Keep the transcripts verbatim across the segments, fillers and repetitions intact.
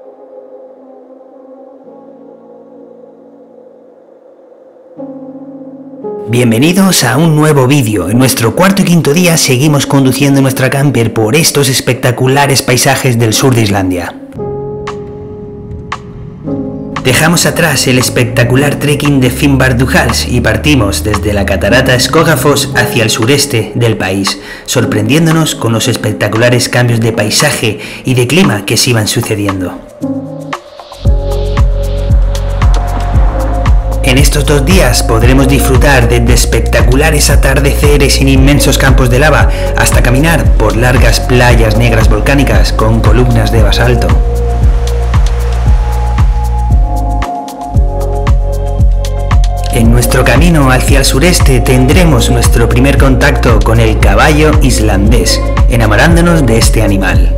Bienvenidos a un nuevo vídeo. En nuestro cuarto y quinto día seguimos conduciendo nuestra camper por estos espectaculares paisajes del sur de Islandia. Dejamos atrás el espectacular trekking de Fimbardujals y partimos desde la catarata Skogafoss hacia el sureste del país, sorprendiéndonos con los espectaculares cambios de paisaje y de clima que se iban sucediendo. En estos dos días podremos disfrutar desde espectaculares atardeceres en inmensos campos de lava hasta caminar por largas playas negras volcánicas con columnas de basalto. En nuestro camino hacia el sureste tendremos nuestro primer contacto con el caballo islandés, enamorándonos de este animal.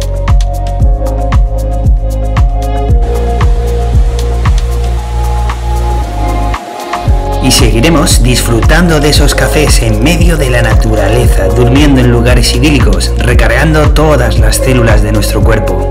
Y seguiremos disfrutando de esos cafés en medio de la naturaleza, durmiendo en lugares idílicos, recargando todas las células de nuestro cuerpo.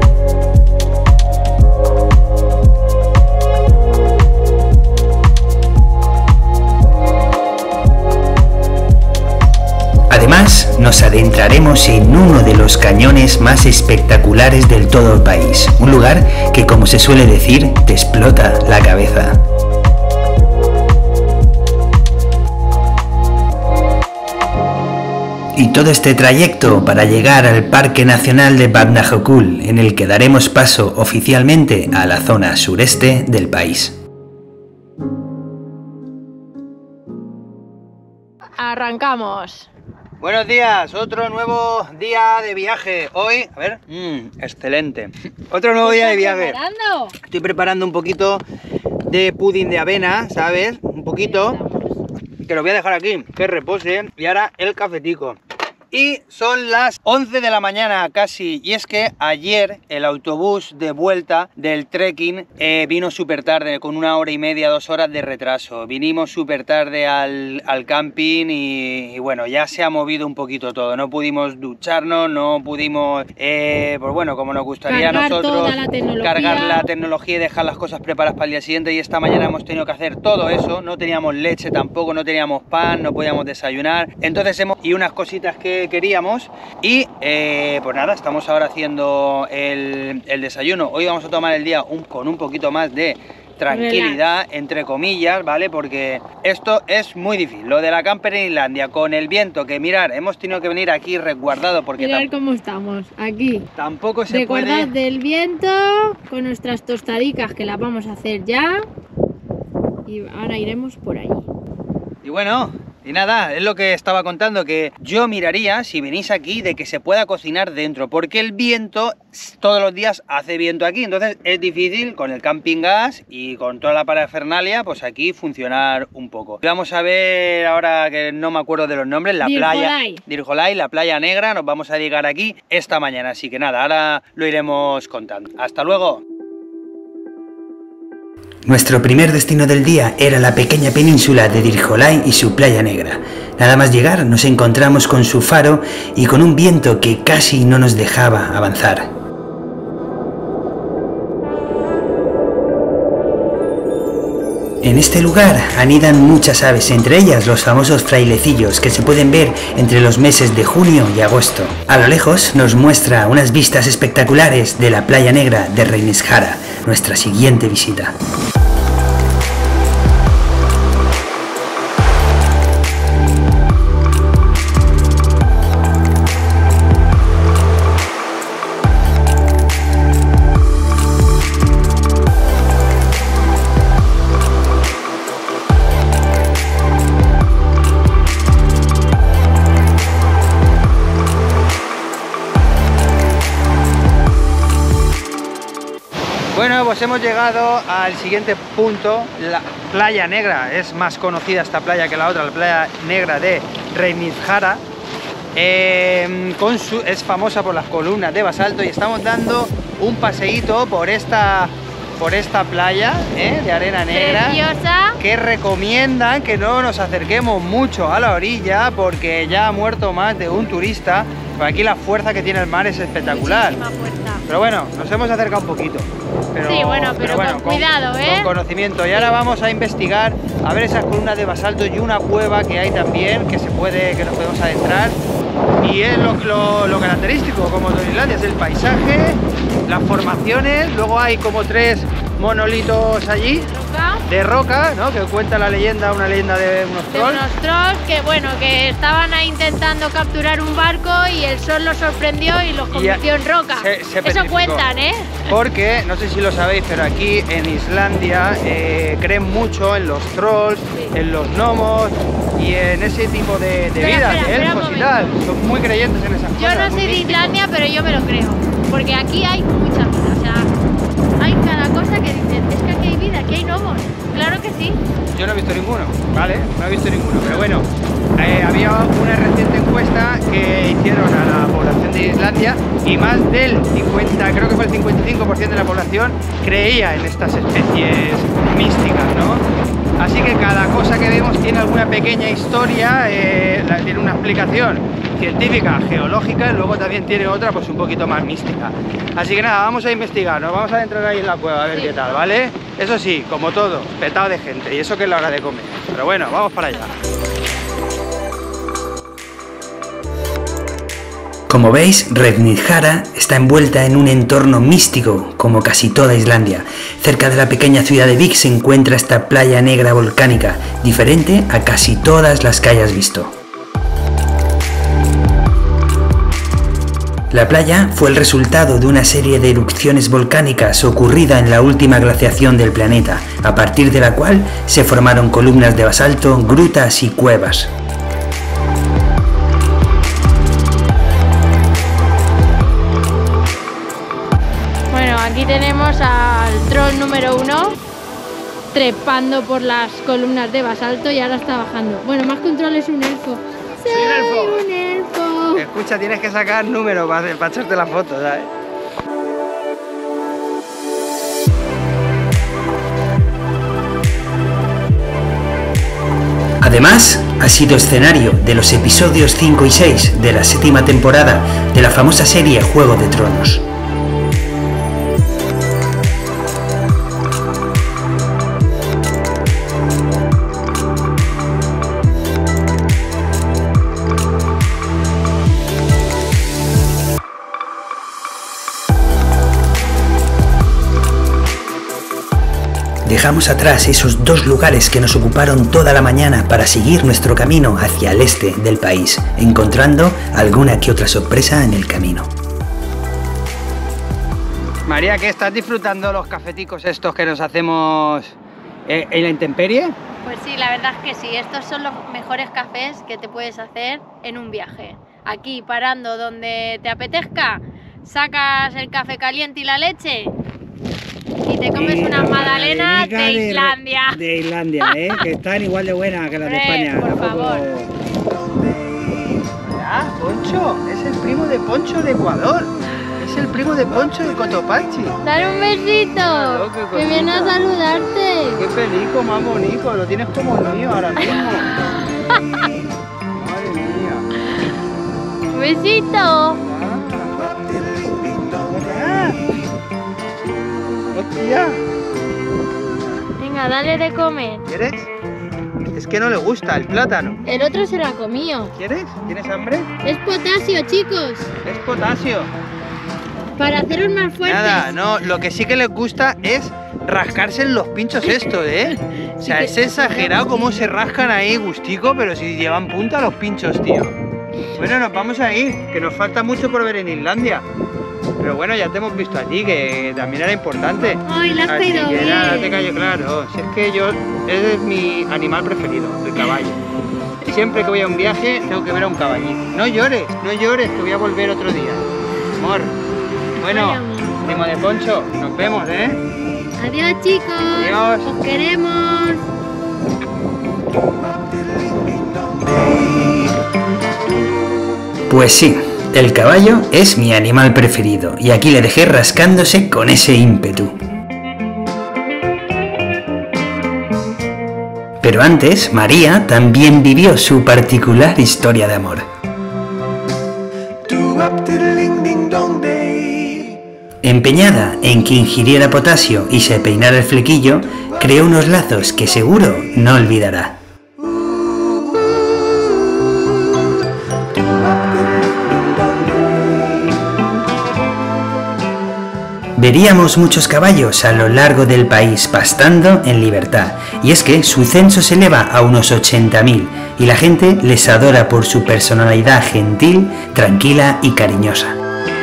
Además, nos adentraremos en uno de los cañones más espectaculares del todo el país, un lugar que, como se suele decir, te explota la cabeza. Y todo este trayecto para llegar al Parque Nacional de Vatnajökull, en el que daremos paso oficialmente a la zona sureste del país. Arrancamos. Buenos días, otro nuevo día de viaje. Hoy, a ver, mmm, excelente. Otro nuevo día de viaje. Preparando? Estoy preparando un poquito de pudding de avena, ¿sabes? Un poquito. Que lo voy a dejar aquí, que repose. Y ahora el cafetico. Y son las once de la mañana casi, y es que ayer el autobús de vuelta del trekking eh, vino súper tarde, con una hora y media, dos horas de retraso. Vinimos súper tarde al, al camping y, y bueno, ya se ha movido un poquito todo. No pudimos ducharnos, no pudimos, eh, pues bueno, como nos gustaría cargar a nosotros, toda la tecnología. cargar la tecnología y dejar las cosas preparadas para el día siguiente. Y esta mañana hemos tenido que hacer todo eso. No teníamos leche tampoco, no teníamos pan, no podíamos desayunar. Entonces hemos... y unas cositas que queríamos y eh, pues nada, estamos ahora haciendo el, el desayuno. Hoy vamos a tomar el día un, con un poquito más de tranquilidad, entre comillas, ¿vale? Porque esto es muy difícil, lo de la camper en Islandia, con el viento, que mirar, hemos tenido que venir aquí resguardado porque... Mirad cómo estamos, aquí. Tampoco se Resguardad puede... del viento, con nuestras tostadicas que las vamos a hacer ya. Y ahora iremos por ahí. Y bueno... y nada, es lo que estaba contando, que yo miraría, si venís aquí, de que se pueda cocinar dentro, porque el viento, todos los días hace viento aquí, entonces es difícil con el camping gas y con toda la parafernalia, pues aquí funcionar un poco. Vamos a ver ahora, que no me acuerdo de los nombres, la playa Dyrhólaey, la playa negra, nos vamos a llegar aquí esta mañana, así que nada, ahora lo iremos contando. ¡Hasta luego! Nuestro primer destino del día era la pequeña península de Dyrhólaey y su playa negra. Nada más llegar nos encontramos con su faro y con un viento que casi no nos dejaba avanzar. En este lugar anidan muchas aves, entre ellas los famosos frailecillos que se pueden ver entre los meses de junio y agosto. A lo lejos nos muestra unas vistas espectaculares de la playa negra de Reynisfjara, nuestra siguiente visita. Bueno, pues hemos llegado al siguiente punto, la playa negra. Es más conocida esta playa que la otra, la playa negra de Reynisfjara. Eh, con su, es famosa por las columnas de basalto y estamos dando un paseíto por esta, por esta playa eh, de arena negra. Preciosa. Que recomiendan que no nos acerquemos mucho a la orilla porque ya ha muerto más de un turista Por aquí la fuerza que tiene el mar es espectacular. Muchísima fuerza. Pero bueno, nos hemos acercado un poquito. Pero, sí, bueno, pero, pero bueno, con cuidado, ¿eh? Con conocimiento. Y ahora vamos a investigar, a ver esas columnas de basalto y una cueva que hay también, que se puede, que nos podemos adentrar. Y es lo, lo, lo característico, como de Islandia, es el paisaje, las formaciones. Luego hay como tres monolitos allí ¿Roca? de roca, ¿no? Que cuenta la leyenda, una leyenda de unos De trolls. unos trolls que, bueno, que estaban ahí intentando capturar un barco y el sol los sorprendió y los convirtió en roca. Se, se Eso petrificó. cuentan, ¿eh? Porque, no sé si lo sabéis, pero aquí en Islandia eh, creen mucho en los trolls, Sí. en los gnomos y en ese tipo de, de Espera, vidas, espera, de espera un elfos y tal. Son muy creyentes en esas Yo cosas. no muy soy de místicos. Islandia, pero yo me lo creo. Porque aquí hay mucha vida. O sea, hay cada cosa que dicen, es que aquí hay vida, aquí hay gnomos. Claro que sí. Yo no he visto ninguno, ¿vale? No he visto ninguno, pero bueno, eh, había una reciente encuesta que hicieron a la población de Islandia y más del cincuenta, creo que fue el cincuenta y cinco por ciento de la población creía en estas especies místicas, ¿no? Así que cada cosa que vemos tiene alguna pequeña historia, eh, la- tiene una explicación científica, geológica, y luego también tiene otra pues un poquito más mística. Así que nada, vamos a investigar, nos vamos a adentrar ahí en la cueva a ver Sí. qué tal, ¿vale? Eso sí, como todo, petado de gente, y eso que es la hora de comer. Pero bueno, vamos para allá. Como veis, Revnidhara está envuelta en un entorno místico, como casi toda Islandia. Cerca de la pequeña ciudad de Vík se encuentra esta playa negra volcánica, diferente a casi todas las que hayas visto. La playa fue el resultado de una serie de erupciones volcánicas ocurrida en la última glaciación del planeta, a partir de la cual se formaron columnas de basalto, grutas y cuevas. Bueno, aquí tenemos al troll número uno trepando por las columnas de basalto y ahora está bajando. Bueno, más que un troll es un elfo. Sí, un elfo. un elfo. Escucha, tienes que sacar números para, para echarte la foto, ¿sabes? Además, ha sido escenario de los episodios cinco y seis de la séptima temporada de la famosa serie Juego de Tronos. Dejamos atrás esos dos lugares que nos ocuparon toda la mañana para seguir nuestro camino hacia el este del país, encontrando alguna que otra sorpresa en el camino. María, ¿qué estás disfrutando los cafeticos estos que nos hacemos eh, en la intemperie? Pues sí, la verdad es que sí. Estos son los mejores cafés que te puedes hacer en un viaje. Aquí, parando donde te apetezca, sacas el café caliente y la leche y te comes Y unas la magdalenas magdalenica de Islandia. De Islandia, ¿eh? Que están igual de buenas que las de Hombre, España. por tampoco- favor. Ah, Poncho, es el primo de Poncho de Ecuador. Es el primo de Poncho de Cotopaxi. Dale un besito, Claro, qué que cosita. viene a saludarte. Qué pelico más bonito, lo tienes como el mío ahora mismo. Madre mía. Un besito. Ah. Hostia. Venga, dale de comer. ¿Quieres? Es que no le gusta el plátano. El otro se lo ha comido. ¿Quieres? ¿Tienes hambre? Es potasio, chicos, Es potasio. para haceros más fuertes. Nada, no, lo que sí que les gusta es rascarse en los pinchos esto, ¿eh? O sea, Sí es que- exagerado cómo se rascan ahí gustico, pero si llevan punta los pinchos, tío. Bueno, nos vamos a ir, que nos falta mucho por ver en Islandia. Pero bueno, ya te hemos visto allí, que también era importante. Ay, la has Así caído que bien. nada, no te calles, claro. Si es que yo, ese es mi animal preferido, el caballo. Siempre que voy a un viaje, tengo que ver a un caballito. No llores, no llores, que voy a volver otro día. Amor. Bueno, Ay, amor. primo de Poncho, nos vemos, ¿eh? Adiós, chicos. Adiós. Os queremos. Pues sí, el caballo es mi animal preferido y aquí le dejé rascándose con ese ímpetu. Pero antes, María también vivió su particular historia de amor. Tú Empeñada en que ingiriera potasio y se peinara el flequillo, creó unos lazos que seguro no olvidará. Veríamos muchos caballos a lo largo del país pastando en libertad, y es que su censo se eleva a unos ochenta mil y la gente les adora por su personalidad gentil, tranquila y cariñosa.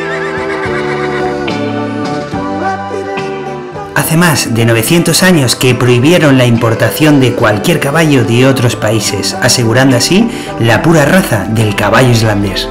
Hace más de novecientos años que prohibieron la importación de cualquier caballo de otros países, asegurando así la pura raza del caballo islandés.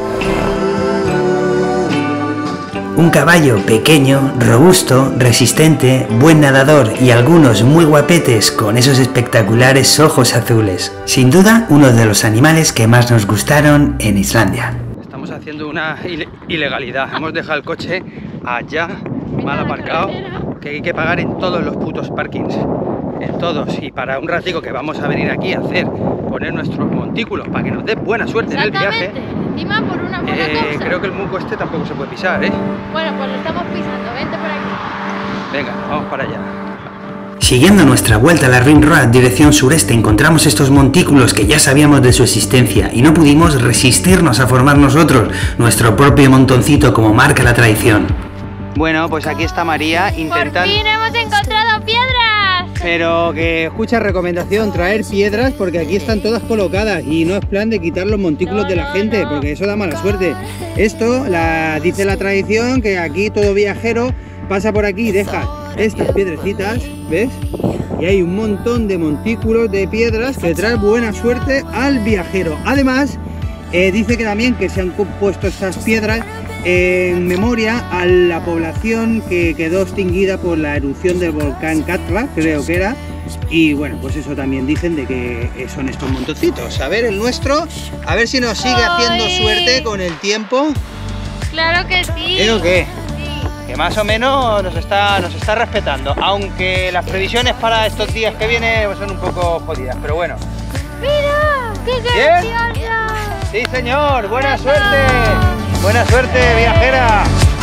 Un caballo pequeño, robusto, resistente, buen nadador y algunos muy guapetes con esos espectaculares ojos azules. Sin duda, uno de los animales que más nos gustaron en Islandia. Estamos haciendo una ile ilegalidad. Hemos dejado el coche allá, mal aparcado, que hay que pagar en todos los putos parkings. En todos. Y para un ratico que vamos a venir aquí a hacer, poner nuestros montículos para que nos dé buena suerte en el viaje. Encima por una buena eh, cosa. Creo que el muco este tampoco se puede pisar, ¿eh? Bueno, pues lo estamos pisando. Vente por aquí. Venga, vamos para allá. Siguiendo nuestra vuelta a la Ring Road dirección sureste, encontramos estos montículos que ya sabíamos de su existencia y no pudimos resistirnos a formar nosotros nuestro propio montoncito como marca la tradición. Bueno, pues aquí está María intentando... ¡Por fin hemos encontrado piedras! Pero que escucha, recomendación, traer piedras porque aquí están todas colocadas y no es plan de quitar los montículos no, de la no, gente no. porque eso da mala suerte. Esto la, dice la tradición que aquí todo viajero pasa por aquí y deja estas piedrecitas, ¿ves? Y hay un montón de montículos de piedras que traen buena suerte al viajero. Además, eh, dice que también que se han puesto estas piedras en memoria a la población que quedó extinguida por la erupción del volcán Katla, creo que era. Y bueno, pues eso también dicen de que son estos montoncitos. A ver el nuestro, a ver si nos sigue haciendo ¡Ay! suerte con el tiempo. ¡Claro que sí! ¿Eh o qué? Sí. Que más o menos nos está, nos está respetando, aunque las previsiones para estos días que vienen son un poco jodidas, pero bueno. ¡Mira! ¡Qué ¿Bien? graciosa! Sí señor, buena suerte, buena suerte viajera.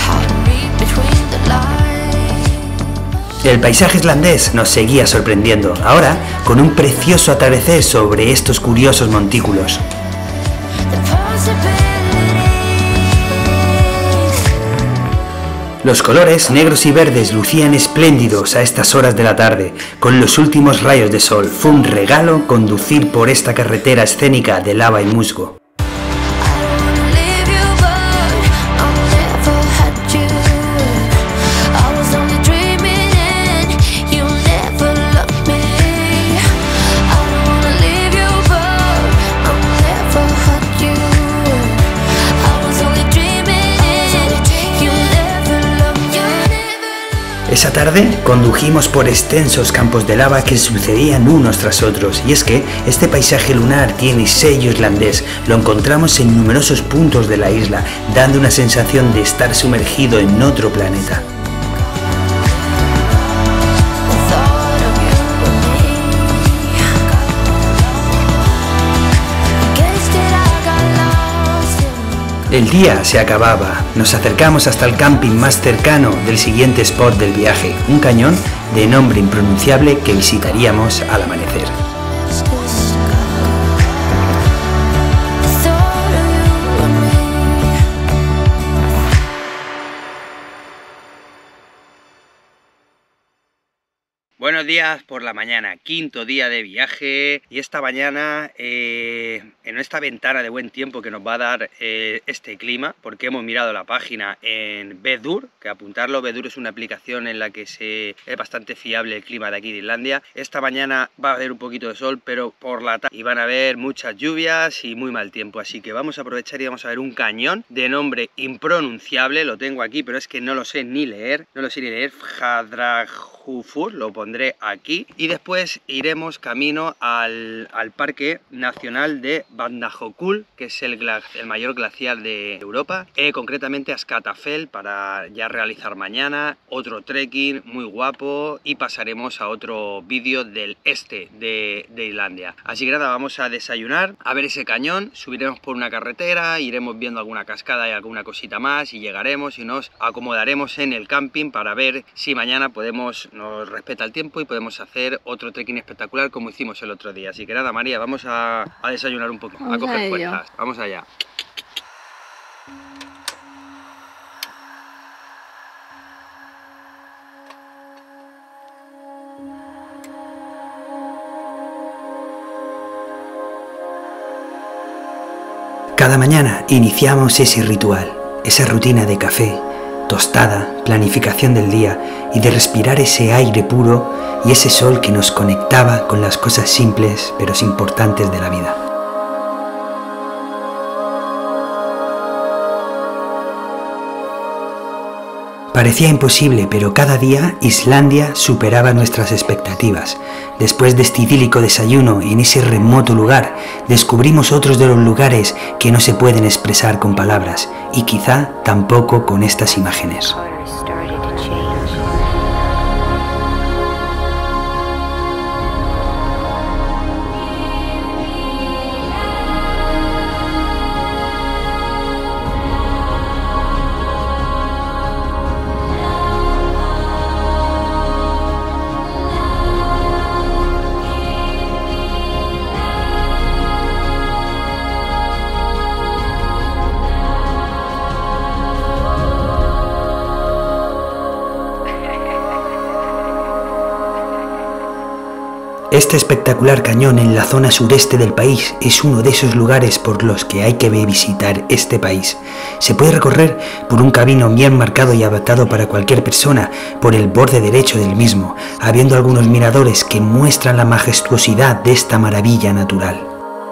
El paisaje islandés nos seguía sorprendiendo, ahora con un precioso atardecer sobre estos curiosos montículos. Los colores negros y verdes lucían espléndidos a estas horas de la tarde, con los últimos rayos de sol. Fue un regalo conducir por esta carretera escénica de lava y musgo. Esa tarde condujimos por extensos campos de lava que sucedían unos tras otros, y es que este paisaje lunar tiene sello islandés, lo encontramos en numerosos puntos de la isla, dando una sensación de estar sumergido en otro planeta. El día se acababa, nos acercamos hasta el camping más cercano del siguiente spot del viaje, un cañón de nombre impronunciable que visitaríamos al amanecer. Buenos días por la mañana, quinto día de viaje, y esta mañana eh, en esta ventana de buen tiempo que nos va a dar eh, este clima, porque hemos mirado la página en Vedur, que apuntarlo, Vedur es una aplicación en la que se, es bastante fiable el clima de aquí de Islandia. Esta mañana va a haber un poquito de sol, pero por la tarde y van a haber muchas lluvias y muy mal tiempo, así que vamos a aprovechar y vamos a ver un cañón de nombre impronunciable, lo tengo aquí, pero es que no lo sé ni leer, no lo sé ni leer, Fjadrahufur, lo pondré pondré aquí. Y después iremos camino al, al Parque Nacional de Vatnajökull, que es el, el mayor glaciar de Europa, eh, concretamente a Skatafell, para ya realizar mañana otro trekking muy guapo, y pasaremos a otro vídeo del este de, de Islandia. Así que nada, vamos a desayunar, a ver ese cañón, subiremos por una carretera, iremos viendo alguna cascada y alguna cosita más, y llegaremos y nos acomodaremos en el camping para ver si mañana podemos, nos respeta el tiempo y podemos hacer otro trekking espectacular como hicimos el otro día. Así que nada, María, vamos a, a desayunar un poco, vamos a coger a fuerzas. Vamos allá. Cada mañana iniciamos ese ritual, esa rutina de café, tostada, planificación del día y de respirar ese aire puro y ese sol que nos conectaba con las cosas simples pero importantes de la vida. Parecía imposible, pero cada día Islandia superaba nuestras expectativas. Después de este idílico desayuno en ese remoto lugar, descubrimos otros de los lugares que no se pueden expresar con palabras, y quizá tampoco con estas imágenes. Este espectacular cañón en la zona sureste del país es uno de esos lugares por los que hay que visitar este país. Se puede recorrer por un camino bien marcado y adaptado para cualquier persona por el borde derecho del mismo, habiendo algunos miradores que muestran la majestuosidad de esta maravilla natural.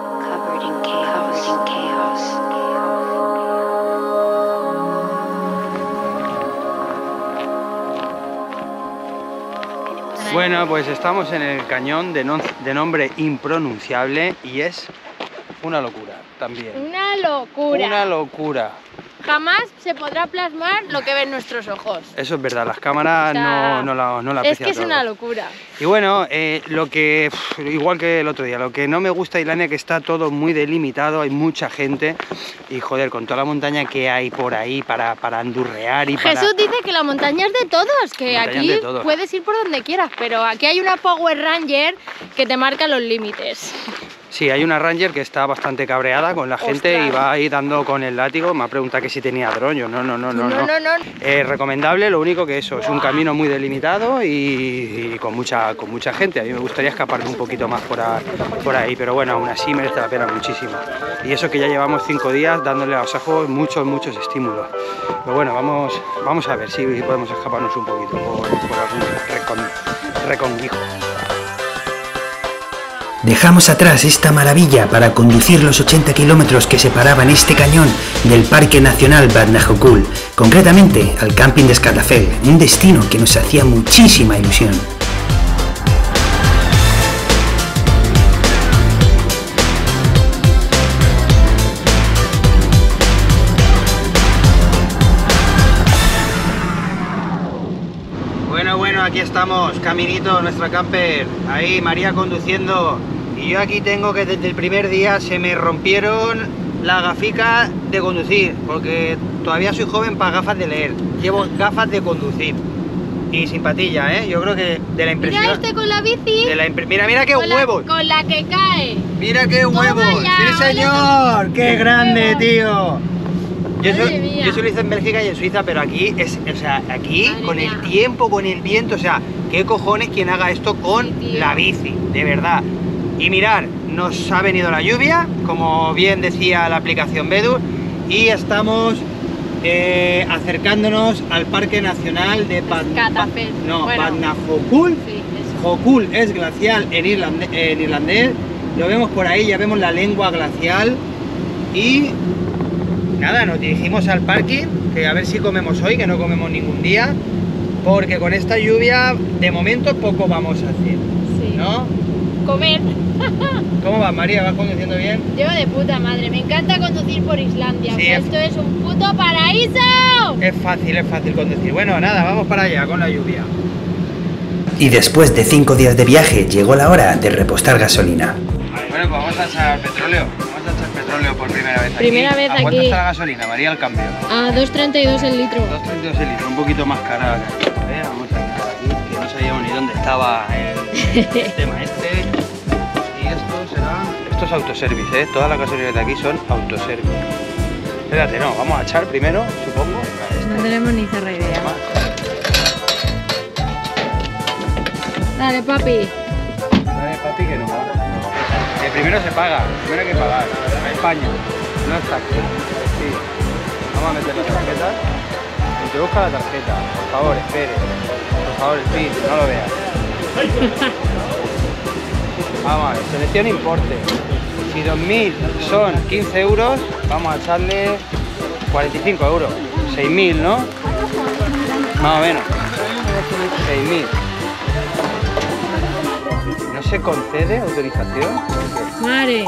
Bueno, pues estamos en el cañón de, no, de nombre impronunciable y es una locura también. Una locura. Una locura. Jamás se podrá plasmar lo que ven nuestros ojos. Eso es verdad, las cámaras no, no la, no la aprecian. Es que es todo. una locura. Y bueno, eh, lo que, igual que el otro día, lo que no me gusta de Islandia es que está todo muy delimitado, hay mucha gente y joder, con toda la montaña que hay por ahí para, para andurrear y para... Jesús dice que la montaña es de todos, que aquí de todos. Puedes ir por donde quieras, pero aquí hay una Power Ranger que te marca los límites. Sí, hay una Ranger que está bastante cabreada con la gente. Ostras. Y va ahí dando con el látigo. Me ha preguntado que si tenía dron. Yo, no, no, no, no, No, no, no. Eh, recomendable, lo único que eso, es un camino muy delimitado y, y con, mucha, con mucha gente. A mí me gustaría escaparme un poquito más por, a, por ahí, pero bueno, aún así merece la pena muchísimo. Y eso que ya llevamos cinco días dándole a los ojos muchos, muchos estímulos. Pero bueno, vamos, vamos a ver si podemos escaparnos un poquito por, por algún recon, reconguijo. Dejamos atrás esta maravilla para conducir los ochenta kilómetros que separaban este cañón del Parque Nacional Vatnajökull, concretamente al camping de Skatafell, un destino que nos hacía muchísima ilusión. Bueno, bueno, aquí estamos, caminito, nuestra camper, ahí María conduciendo, y yo aquí tengo que desde el primer día se me rompieron las gaficas de conducir, porque todavía soy joven para gafas de leer, llevo gafas de conducir, y sin patilla, ¿eh? Yo creo que de la impresión... Mira este con la bici. De la impre... Mira, mira qué con huevos. La, con la que cae. Mira qué Toma huevos. ya, Sí, señor. Qué grande, tío. Yo Madre soy, mía. yo soy lo hice en Bélgica y en Suiza, pero aquí, es, o sea, aquí Madre con mía. el tiempo, con el viento, o sea, ¿qué cojones quien haga esto con Sí, tío. la bici? De verdad. Y mirar, nos ha venido la lluvia, como bien decía la aplicación Bedu, y estamos eh, acercándonos al Parque Nacional de Skatafell. No, Bueno. Vatnajökull. Sí, eso. Jökull es glacial en, irlande, en irlandés, lo vemos por ahí, ya vemos la lengua glacial y nada, nos dirigimos al parking, que a ver si comemos hoy, que no comemos ningún día, porque con esta lluvia de momento poco vamos a hacer, Sí. ¿no? Comer. ¿Cómo vas, María? ¿Vas conduciendo bien? Yo de puta madre, me encanta conducir por Islandia. Sí, que es- esto es un puto paraíso. Es fácil, es fácil conducir. Bueno, nada, vamos para allá con la lluvia. Y después de cinco días de viaje llegó la hora de repostar gasolina. Bueno, pues vamos a echar petróleo. Vamos a echar petróleo por primera vez aquí. Primera vez ¿A cuánto aquí. está la gasolina, María, al cambio? A dos treinta y dos el litro. dos treinta y dos el litro, un poquito más cara. ¿Eh? Vamos a quitar aquí, que no sabíamos ni dónde estaba el sistema este. Y esto será... Esto es autoservice, ¿eh? Todas las gasolineras de aquí son autoservice. Espérate, no, vamos a echar primero, supongo. Este. No tenemos ni cerra idea. Más. Dale, papi. Dale, papi, que no. Que primero se paga, primero hay que pagar. A España, no está aquí. Sí. Vamos a meter la tarjeta. Introduzca la tarjeta. Por favor, espere. Por favor, el PIN, no lo veas. Vamos a ver, selección importe. Si dos mil son quince euros, vamos a echarle cuarenta y cinco euros. seis mil, ¿no? Más o menos. seis mil. ¿No se concede autorización? Madre.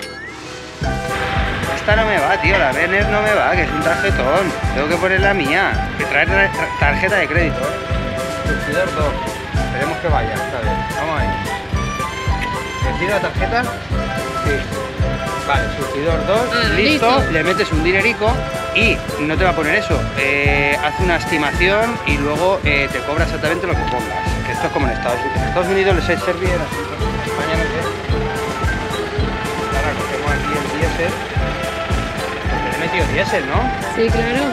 Esta no me va, tío, la Vener no me va, que es un tarjetón. Tengo que poner la mía. Que traer tra- tra- tarjeta de crédito, ¿eh? Surtidor dos. Esperemos que vaya, esta vez. Vamos ahí. ¿Recibe la tarjeta? Sí. Vale, surtidor dos, Ah, listo, listo. le metes un dinerico y no te va a poner eso. Eh, hace una estimación y luego eh, te cobra exactamente lo que pongas. Que esto es como en Estados Unidos. En Estados Unidos les es servir, en España no sé. Ahora cogemos aquí el diésel. Porque le he metido diésel, ¿no? Sí, claro.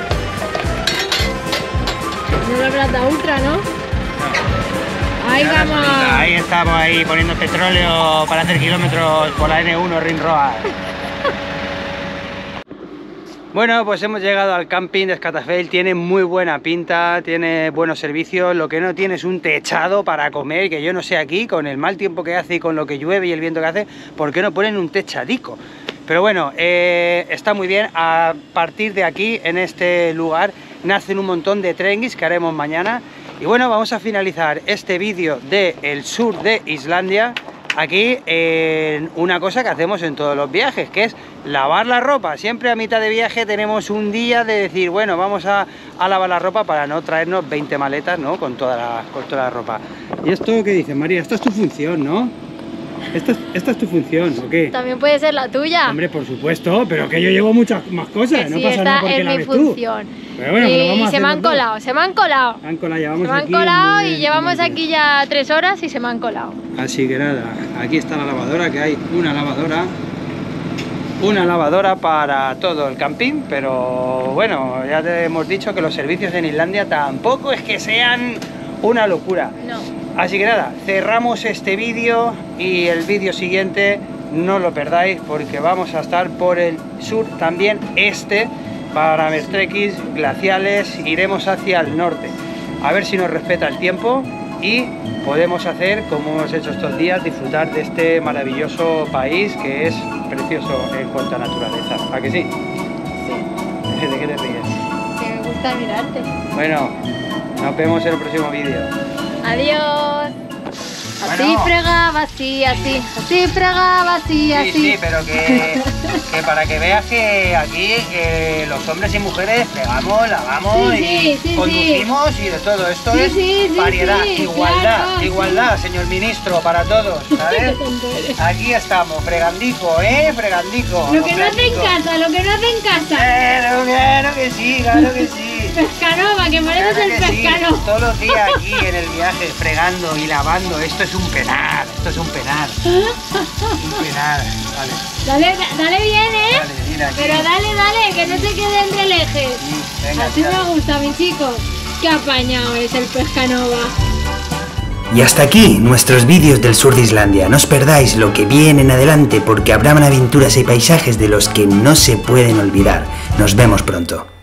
No le habrás dado ultra, ¿no? Ahí Ahora vamos. solita, ahí estamos ahí poniendo petróleo para hacer kilómetros por la ene uno Ring Road. Bueno, pues hemos llegado al camping de Scatafell. Tiene muy buena pinta, tiene buenos servicios. Lo que no tiene es un techado para comer, que yo no sé aquí, con el mal tiempo que hace y con lo que llueve y el viento que hace, ¿por qué no ponen un techadico? Pero bueno, eh, está muy bien. A partir de aquí, en este lugar, nacen un montón de trenguis que haremos mañana. Y bueno, vamos a finalizar este vídeo del sur de Islandia aquí en una cosa que hacemos en todos los viajes, que es lavar la ropa. Siempre a mitad de viaje tenemos un día de decir, bueno, vamos a, a lavar la ropa para no traernos veinte maletas, ¿no? Con toda la, con toda la ropa. ¿Y esto qué dices, María? Esta es tu función, ¿no? Esta es, esta es tu función, ¿o qué? También puede ser la tuya. Hombre, por supuesto, pero que yo llevo muchas más cosas, Que no sí, pasa nada esta porque es la mi ves función. tú. Pero bueno, y pero vamos a se me hacer han los dos. colado, se me han colado. Han colado, llevamos Se me han aquí colado muy y bien, llevamos muy bien. aquí ya tres horas y se me han colado. Así que nada, aquí está la lavadora, que hay una lavadora. Una lavadora para todo el camping, pero bueno, ya te hemos dicho que los servicios en Islandia tampoco es que sean una locura. No. Así que nada, cerramos este vídeo y el vídeo siguiente no lo perdáis porque vamos a estar por el sur también este para ver trekkings glaciales. Iremos hacia el norte a ver si nos respeta el tiempo y podemos hacer como hemos hecho estos días, disfrutar de este maravilloso país que es precioso en cuanto a naturaleza. ¿A que sí? Sí. ¿De qué te ríes? Que me gusta mirarte. Bueno, nos vemos en el próximo vídeo. Adiós. Así Bueno. fregaba, así, así. Así fregaba, así, así. Sí, sí, pero que, que para que veas que aquí eh, los hombres y mujeres pegamos, lavamos Sí, sí, y sí, conducimos y de todo. Esto Sí, es sí, sí, variedad, sí, igualdad, claro, igualdad, señor ministro, para todos, ¿sabes? Qué tonto eres. Aquí estamos, fregandico, ¿eh? Fregandico. Lo que no hace en fregandico. casa, lo que no hace en casa. Claro, claro que sí, claro que sí. Pescanova, que pareces Claro el que sí, pescano. todos los días aquí en el viaje, fregando y lavando. Esto es un penar, esto es un penar. Un penar, vale. Dale, dale bien, ¿eh? Vale, mira aquí. Pero dale, dale, que no se quede entre el eje. Sí, venga, Así tira. me gusta, mi chico. Qué apañado es el Pescanova. Y hasta aquí nuestros vídeos del sur de Islandia. No os perdáis lo que viene en adelante porque habrán aventuras y paisajes de los que no se pueden olvidar. Nos vemos pronto.